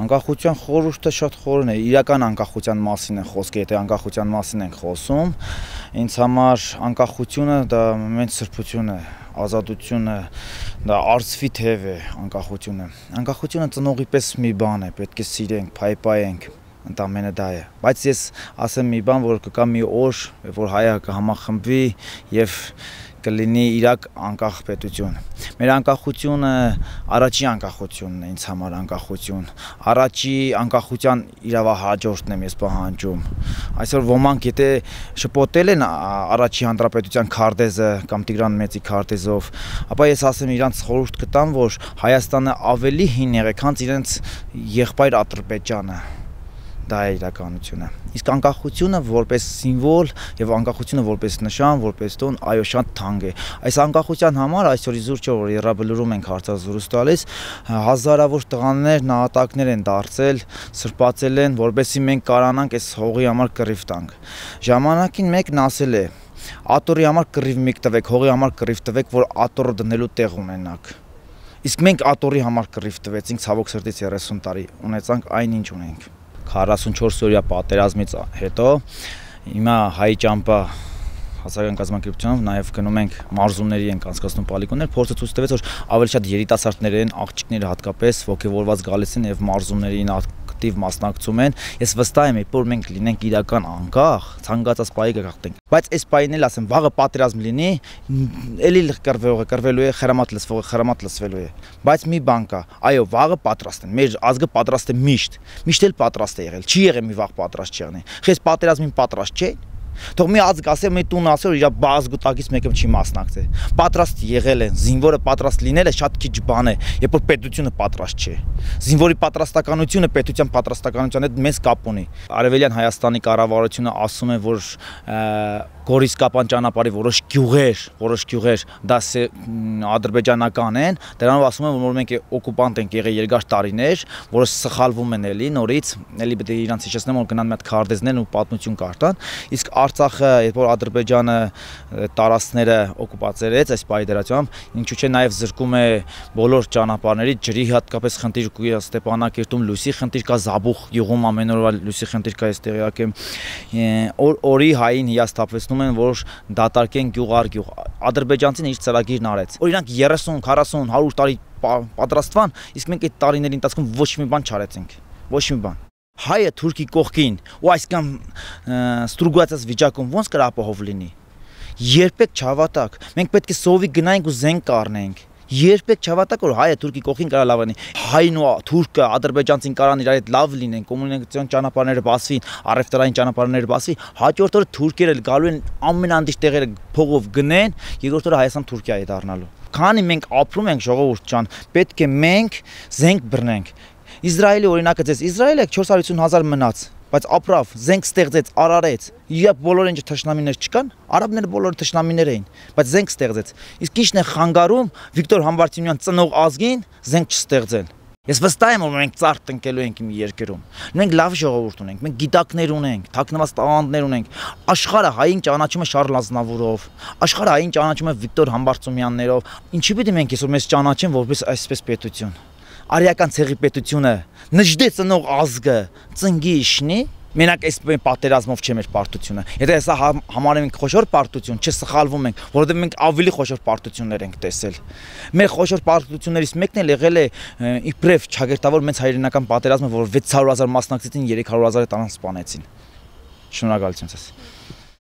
Անկախության խորհուրդը շատ խորն է, իրական անկախության մասին է խոսքը, եթե անկախության մասին ենք խոսում, ինձ համար անկախությունը դա մեծ սրբություն է, ազատությունը, դա արծվի թև է անկախությունը։ Անկախությունը ծնողի պես մի բան է, պետք է սիրենք, փայփայենք, ընդամենը դա է։ Բայց ես ասեմ մի բան, որ կգա մի օր, որ հայը կհամախմբվի եւ կլինի իրակ անկախ պետություն։ Մեր անկախությունը առաջի անկախությունն է ինձ համար անկախություն։ Առաջի անկախության իրավահաջորդն եմ ես պահանջում։ Այսօր ոմանք եթե շփոթել են առաջի հանրապետության քարտեզը կամ Տիգրան Մեծի քարտեզով, ապա ես ասեմ իրանց խորհուրդ կտամ, որ Հայաստանը ավելի հին է, քան իրենց եղբայր Ադրբեջանը։ Դա է իրականությունը։ Իսկ անկախությունը որպես սիմվոլ եւ անկախությունը որպես նշան, որպես տոն, այո, շատ թանկ է։ Այս անկախության համար այսօր իզուր չէ որ Եռաբլուրում ենք հարցազրույց տալիս, հազարավոր տղաներ, նահատակներ են դարձել, սրբացել են, որպեսզի մենք կարողանանք այս հողի համար կռիվ տանք։ Ժամանակին մեկն ասել է. «Ատորի համար կռիվ մեկ տվեք, հողի համար կռիվ տվեք, որ ատորը դնելու տեղ ունենաք»։ Իսկ մենք ատորի համար կռիվ տվեցինք, ցավոք սրտից 30 տարի ունեցանք այնինչ ունենք։ 44-օրյա պատերազմից հետո հիմա հայ ճամփա հասարակական կազմակերպությունով նաև գնում ենք մարզումների ենք անցկացնում պոլիգոններ, փորձը ցույց տվեց, որ ավելի շատ երիտասարդներ են, աղջիկները հատկապես ոգևորված գալիս են եւ մարզումներին ակտիվ մասնակցում են։ Ես վստահ եմ, որ մենք լինենք իրական անկախ, ցանկացած պահի կգաղթենք։ Բայց այս պահին էլ ասեմ, վաղը պատերազմ լինի, էլի կռվելու է, խրամատ լսվողը խրամատ լսվելու է։ Բայց մի բան կա, այո, վաղը պատրաստ են։ Մեր ազգը պատրաստ է միշտ էլ պատրաստ է եղել։ Չի եղել մի վաղ պատրաստ չեղնի։ Խես պատերազմին պատրաստ չէ։ Թող մի ազգ ասե, մի տուն ասե, որ իր բազգուտակից մեկը չի մասնակցել։ Պատրաստ եղել են, զինվորը պատրաստ լինելը շատ քիչ բան է, երբ որ պետությունը պատրաստ չէ։ Զինվորի պատրաստականությունը պետության պատրաստականության հետ մեծ կապ ունի։ Արևելյան Հայաստանի կառավարությունը ասում է, որ Գորիսկապան ճանապարհի որոշ գյուղեր դա ադրբեջանական են, դրանով ասում են, որ մենք օկուպանտ ենք եղել երկար տարիներ, որը սխալվում են էլի նորից, էլի պետք է իրանց հիշեցնեմ, որ գնան մի հատ քարտեզներն ու պատմություն կարտան, իսկ Արցախը, երբ որ Ադրբեջանը տարածքները օկուպացրեց այս պահի դրությամբ, ինչու՞ չէ նաև զրկում է բոլոր ճանապարհներից, ջրի հատկապես խնդիր կա Ստեփանակերտում, լույսի խնդիր կա, Զաբուխ գյուղում ամեն օրվա լույսի խնդիր կա, ես տեղյակ եմ, օրի հային հիասթափվեցնում են, որ դատարկեն գյուղ առ գյուղ։ Ադրբեջանցին իր ծրագիրն արեց, որ իրանք 30, 40, 100 տարի պատրաստվան, իսկ մենք այդ տարիների ընթացքում ոչ մի բան չարեցինք, ոչ մի բան։ Հայը թուրքի կողքին ու այսքան ստրուգացած վիճակում ոնց կր ապահով լինի։ Երբեք չհավատակ։ Մենք պետք է սովի գնայինք ու զենք կառնեինք։ Երբեք չհավատակ որ հայը թուրքի կողքին կարա լավ լինի։ Հայն ու թուրքը ադրբեջանցին կարան իրար հետ լավ լինեն, կոմունիկացիոն ճանապարհները բացվին, առևտրային ճանապարհները բացվի, հաջորդ օրը թուրքերը գալու են ամենանդիժ տեղերը փողով գնեն, երկրորդ օրը Հայաստան Թուրքիա է դառնալու։ Քանի մենք ապրում ենք ժողովուրդ ջան, պետք է մենք զենք բռնենք։ Իսրայելի օրինակը ձեզ Իսրայելը 450,000 մնաց, բայց ապրավ, զենք ստեղծեց, արարեց։ Իապ բոլոր ինչ թշնամիներ չկան, արաբները բոլորը թշնամիներ էին, բայց զենք ստեղծեց։ Իսկ ի՞նչն է խանգարում Վիկտոր Համբարձումյան ծնող ազգին զենք չստեղծել։ Ես վստահ եմ, որ մենք ծառ տնկելու ենք իմ երկրում։ Մենք լավ ժողովուրդ ունենք, մենք գիտակներ ունենք, թաքնված տաղանդներ ունենք։ Աշխարհը հային ճանաչում է Շարլ Ազնավուրով, աշխարհը հային ճանաչում է Վիկտոր Համբարձումյաններով։ Ինչի՞ պիտի մենք այսօր մեզ ճանաչեն որպես այսպես պետություն։ Արիական ցեղի պետությունը նժդե ծնող ազգը ծնգի իշնի, մենակ այս պատերազմով չէ մեր պարտությունը։ Եթե հեսա համարում ենք խոշոր պարտություն, չսխալվում ենք, որովհետև մենք ավելի խոշոր պարտություններ ենք տեսել։ Մեր խոշոր պարտություններից մեկն էլ եղել է իբրև ճակերտավոր մեծ հայրենական պատերազմը, որ 600,000 մասնակցեցին, 300,000-ը տանան սպանեցին։ Շնորհակալություն ձեզ։